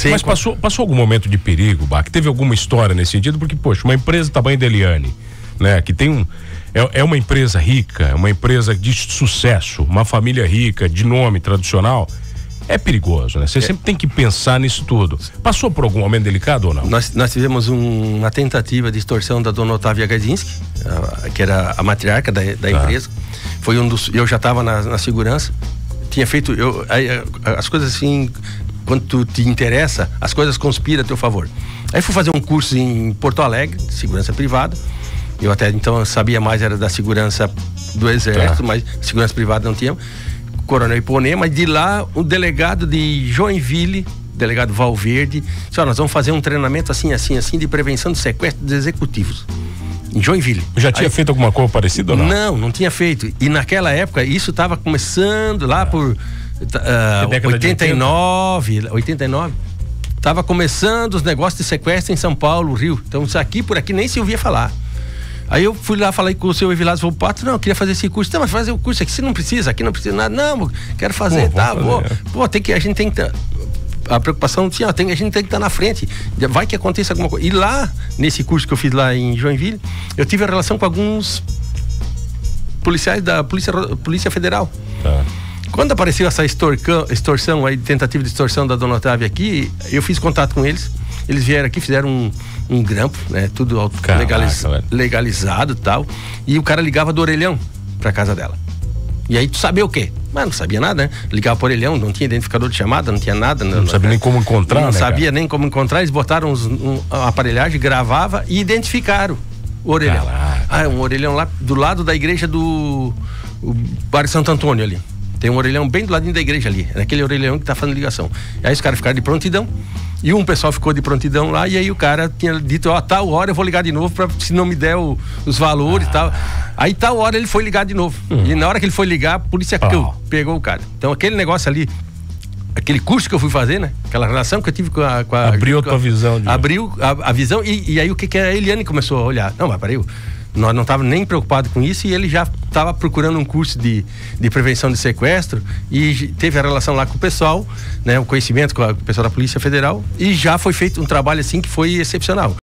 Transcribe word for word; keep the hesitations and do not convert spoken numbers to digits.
Sim, Mas passou, passou algum momento de perigo, Bach? Teve alguma história nesse sentido? Porque, poxa, uma empresa do tamanho da Eliane, né? Que tem um... É, é uma empresa rica, é uma empresa de sucesso, uma família rica, de nome tradicional. É perigoso, né? Você é. sempre tem que pensar nisso tudo. Passou por algum momento delicado ou não? Nós, nós tivemos um, uma tentativa de extorsão da dona Otávia Gadzinski, a, que era a matriarca da, da empresa. Foi um dos... Eu já estava na, na segurança. Tinha feito... Eu, a, a, as coisas assim... Quando tu te interessa, as coisas conspiram a teu favor. Aí fui fazer um curso em Porto Alegre, de segurança privada. Eu até então sabia mais, era da segurança do exército, tá. Mas segurança privada não tinha. Coronel Iponema, mas de lá o delegado de Joinville, delegado Valverde, disse: ó, nós vamos fazer um treinamento assim, assim, assim, de prevenção de sequestro de executivos. Em Joinville. Já tinha Aí, feito alguma coisa parecida ou não? Não, não tinha feito. E naquela época, isso estava começando lá por... Uh, oitenta e nove, oitenta e nove, tava começando os negócios de sequestro em São Paulo, Rio. Então isso aqui por aqui nem se ouvia falar. Aí eu fui lá, falei com o seu Evilásio, falou: Pato, não, eu queria fazer esse curso. Não, mas fazer o curso aqui você não precisa, aqui não precisa nada. Não, quero fazer, pô, tá, pô, pô, tem que, a gente tem que a preocupação tinha, tem, a gente tem que estar na frente, vai que aconteça alguma coisa. E lá, nesse curso que eu fiz lá em Joinville, eu tive a relação com alguns policiais da Polícia, Polícia Federal. Tá. Quando apareceu essa extorcão, extorsão, aí, tentativa de extorsão da dona Otávia aqui, eu fiz contato com eles. Eles vieram aqui, fizeram um, um grampo, né? Tudo Caraca, legaliz, legalizado e tal. E o cara ligava do orelhão pra casa dela. E aí tu sabia o quê? Mas não sabia nada, né? Ligava pro orelhão, não tinha identificador de chamada, não tinha nada. Não, não sabia nem como encontrar, Não né, sabia cara? nem como encontrar. Eles botaram uns, um, uma aparelhagem, gravava e identificaram o orelhão. Caraca. Ah, um orelhão lá do lado da igreja do o bairro Santo Antônio ali. Tem um orelhão bem do ladinho da igreja ali. É aquele orelhão que tá fazendo ligação. E aí os caras ficaram de prontidão. E um pessoal ficou de prontidão lá. E aí o cara tinha dito: ó, tal hora eu vou ligar de novo, pra, se não me der o, os valores e ah. tal. Aí tal hora ele foi ligar de novo. Hum. E na hora que ele foi ligar, a polícia oh. pegou o cara. Então aquele negócio ali, aquele curso que eu fui fazer, né? Aquela relação que eu tive com a... Com a abriu a com tua visão. De... Abriu a, a visão. E, e aí o que que a Eliane começou a olhar? Não, mas peraí, nós não estávamos nem preocupados com isso, e ele já estava procurando um curso de, de prevenção de sequestro e teve a relação lá com o pessoal, né, o conhecimento com, a, com o pessoal da Polícia Federal, e já foi feito um trabalho assim que foi excepcional.